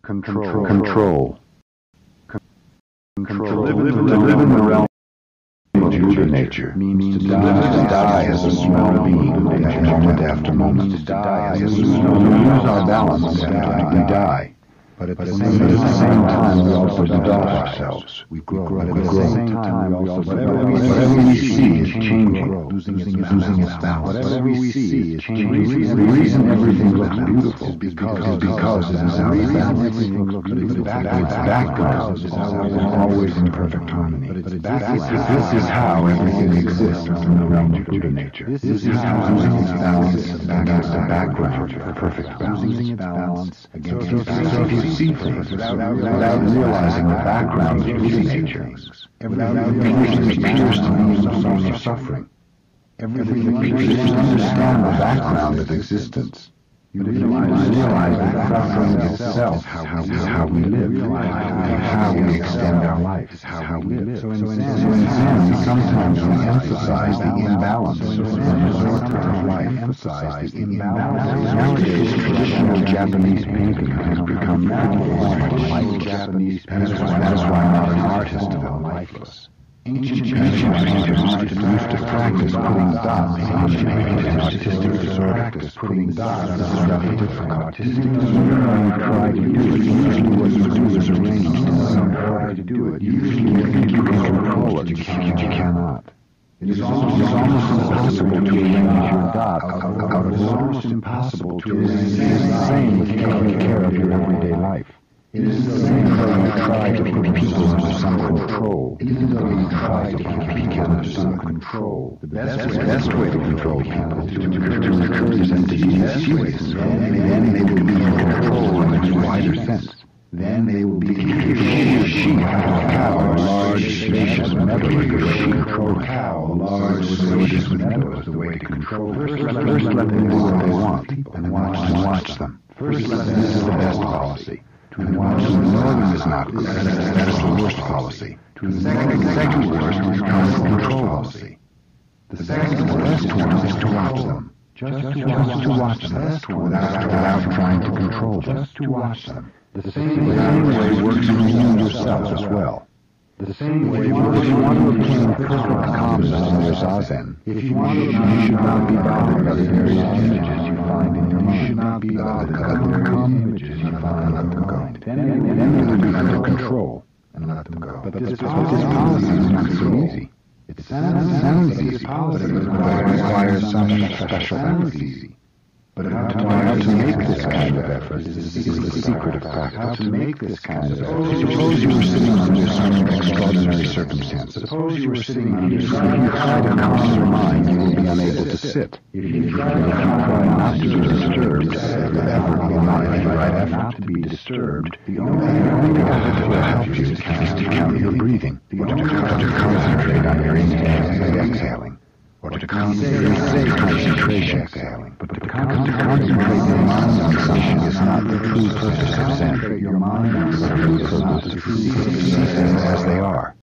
Control. To live in the realm of Buddha nature means to die as a small being, moment after moment. To die as a small being. We lose our balance and we die. But at the same time, we also develop ourselves. We grow. At the same time, we also whatever we see is changing, losing its balance. Whatever we see is changing. The reason everything looks beautiful is because it is out of balance. Its background is always in perfect harmony. This is how everything exists within the realm of Buddha nature. This is how losing its balance against the background of perfect balance. Losing its balance against so if you see things without realizing the background of Buddha nature, everything appears to be some source of suffering. Everything appears to understand the background of existence. You realize that suffering itself is how we live, how we extend our life, is how we live. So in Zen, sometimes we emphasize the imbalance of life, emphasize the imbalance. Nowadays, traditional Japanese painting has become like Japanese painting. That is why modern art has developed lifeless. Ancient painters used to practice putting dots on artistic practice, putting dots on different artistic try to do it. Usually what you do is arrange try to do it. Usually you think you can control it, you cannot. It is almost impossible to arrange your dot out. It is almost impossible to arrange. It is the same with taking care of your everyday life. It is the same though you try to put people under some control. Even though you try to put people under some control. The best way to control people is to encourage them to be mischievous. Then they will be in control in a wider sense. Then they will be if a sheep has a cow, a large spacious meadow, control a cow, a large spacious meadow is the way to control. First let them do what they want, and then watch them. First let them, this is the best policy. To watch them know is not good. That is the worst policy. The second worst is control policy. The best one is to watch them. Just to watch them. The best one without trying to control them. Just to watch them. The same way works for you yourself as well. The same way works if you want to obtain perfect calmness in your zazen. If you want to, you should not be bothered by the various images you find in your mind. You should not be bothered by the calm images you find in your mind. Then you will be under control and let them go. But this policy is not so easy. It sounds easy, but it requires some special easy. But how to make this kind of effort is the secret of practice. How to make this kind of effort. Suppose you were sitting under some extraordinary circumstances. Suppose you were sitting under some. If you try to calm your mind, you will be unable to sit. If you try not to be disturbed, not to be disturbed, the only thing that will help you is to count your breathing, or to concentrate on your inhaling and exhaling. Or to concentrate concentration exhaling. But to concentrate your mind on something is not the true purpose of Zen. Your mind on something is not the true purpose of Zen as they are.